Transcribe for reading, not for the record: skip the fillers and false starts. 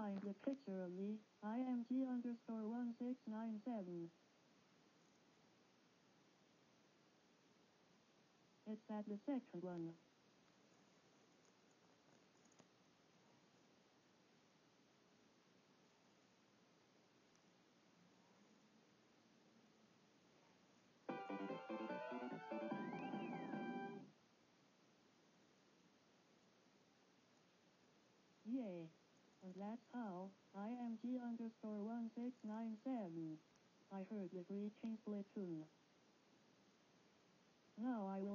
find the picture of the IMG_1697. It's at the second one. Yay. And that's how IMG_1697. I heard the breaching Splatoon. Now I will